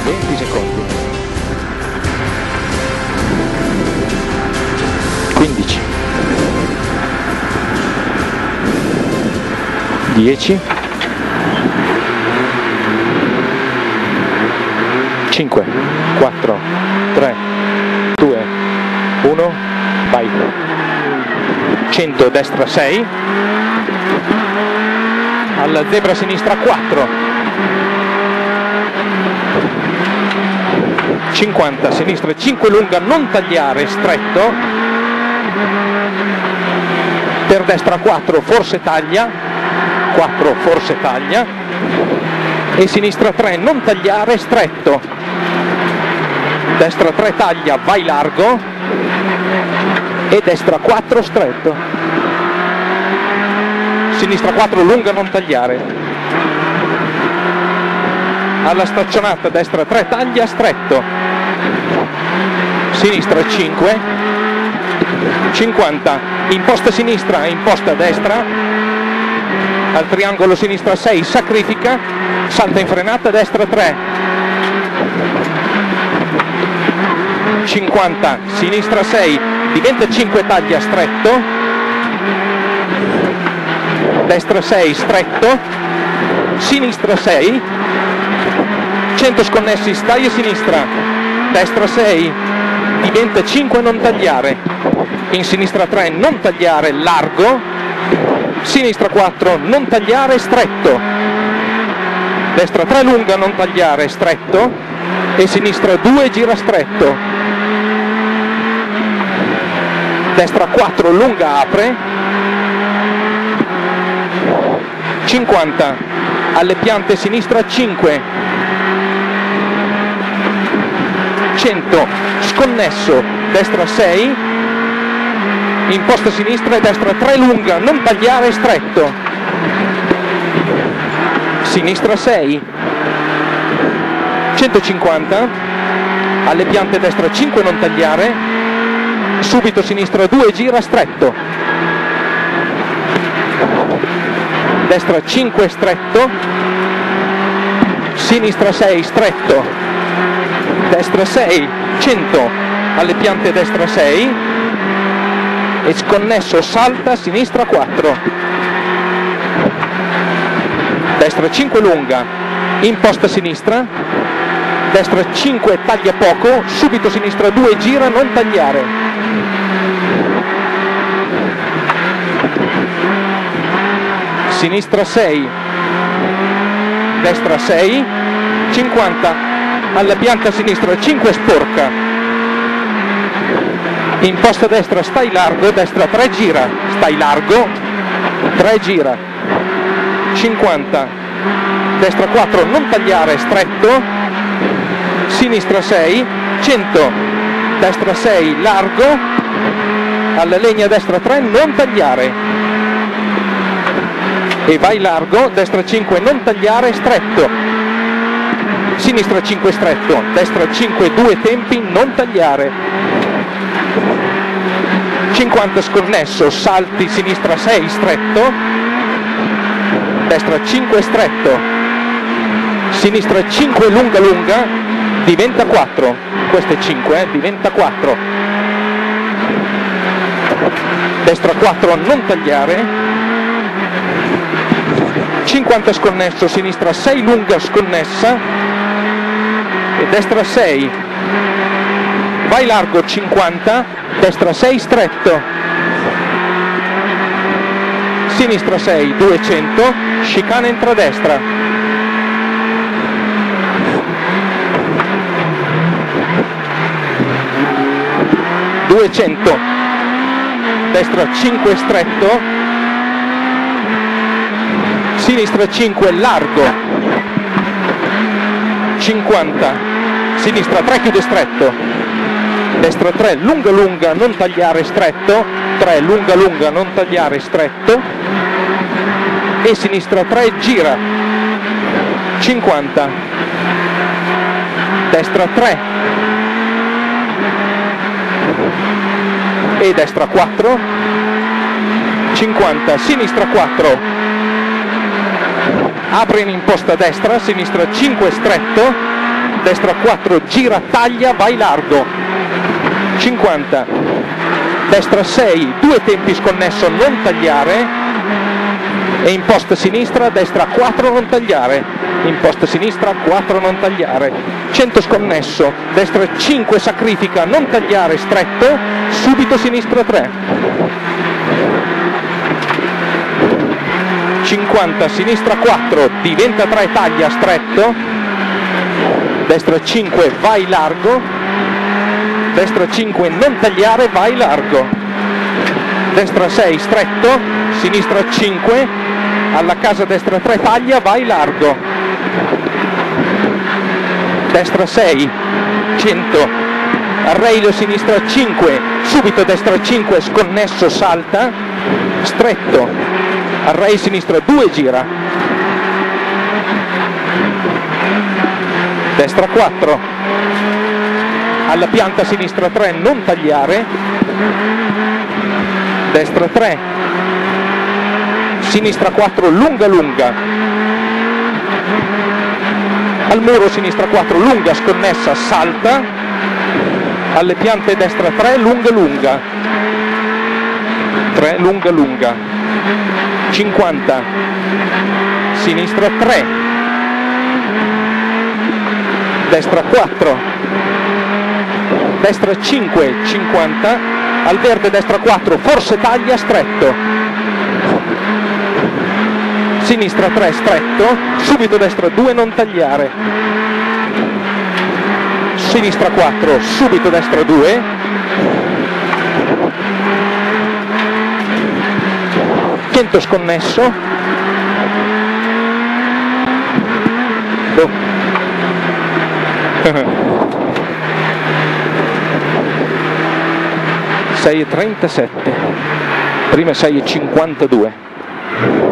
20 secondi. 15, 10, 5, 4, 3, 2, 1, vai. 100, destra 6, alla zebra sinistra 4, 50, sinistra 5 lunga, non tagliare, stretto, per destra 4, forse taglia, 4, forse taglia, e sinistra 3, non tagliare, stretto, destra 3 taglia, vai largo, e destra 4 stretto, sinistra 4 lunga, non tagliare, alla staccionata destra 3 taglia, stretto, sinistra 5, 50, imposta sinistra, imposta destra, al triangolo sinistra 6, sacrifica, salta in frenata, destra 3, 50, sinistra 6, diventa 5 taglia, stretto, destra 6 stretto, sinistra 6, 100 sconnessi, stai a sinistra, destra 6, diventa 5 non tagliare, in sinistra 3 non tagliare, largo, sinistra 4 non tagliare, stretto, destra 3 lunga, non tagliare, stretto, e sinistra 2 gira stretto, destra 4 lunga, apre, 50, alle piante sinistra 5, 100, sconnesso, destra 6, imposta sinistra e destra 3 lunga, non tagliare, stretto, sinistra 6, 150, alle piante destra 5 non tagliare, subito sinistra 2 gira stretto, destra 5 stretto, sinistra 6 stretto, destra 6, 100, alle piante destra 6, e sconnesso salta, sinistra 4, destra 5 lunga, imposta sinistra, destra 5 taglia poco, subito sinistra 2 gira, non tagliare, sinistra 6, destra 6, 50, alla pianta sinistra 5 sporca, imposta destra stai largo, destra 3 gira, stai largo, 3 gira, 50, destra 4 non tagliare, stretto, sinistra 6, 100, destra 6 largo, alla legna destra 3 non tagliare, e vai largo, destra 5 non tagliare, stretto, sinistra 5 stretto, destra 5 2 tempi, non tagliare, 50 sconnesso, salti, sinistra 6 stretto, destra 5 stretto, sinistra 5 lunga lunga, diventa 4, questo è 5, diventa 4, destra 4 non tagliare, 50 sconnesso, sinistra 6 lunga sconnessa, e destra 6, vai largo 50, destra 6 stretto, sinistra 6, 200, chicane entra a destra, (200), destra 5 stretto, sinistra 5 largo, 50, sinistra 3 chiude stretto, destra 3 lunga lunga non tagliare, stretto, 3 lunga lunga non tagliare, stretto, e sinistra 3 gira, 50, destra 3 e destra 4, 50, sinistra 4, apre in imposta destra, sinistra 5 stretto, destra 4, gira, taglia, vai largo, 50, destra 6, 2 tempi sconnesso, non tagliare, e imposta sinistra, destra 4, non tagliare, imposta sinistra 4, non tagliare, 100 sconnesso, destra 5, sacrifica, non tagliare, stretto, subito sinistra 3, 50, sinistra 4, diventa 3, taglia, stretto, destra 5, vai largo, destra 5, non tagliare, vai largo, destra 6, stretto, sinistra 5, alla casa destra 3, taglia, vai largo, destra 6, 100, arreilo sinistra 5, subito destra 5, sconnesso, salta, stretto, array sinistra 2, gira, destra 4, alla pianta sinistra 3, non tagliare, destra 3, sinistra 4, lunga lunga, al muro sinistra 4, lunga, sconnessa, salta, alle piante destra 3, lunga lunga, 3, lunga lunga, 50, sinistra 3, destra 4, destra 5, 50, al verde destra 4, forse taglia, stretto, sinistra 3, stretto, subito destra 2, non tagliare, sinistra 4, subito destra 2, sconnesso, 6,37, prima 6,52.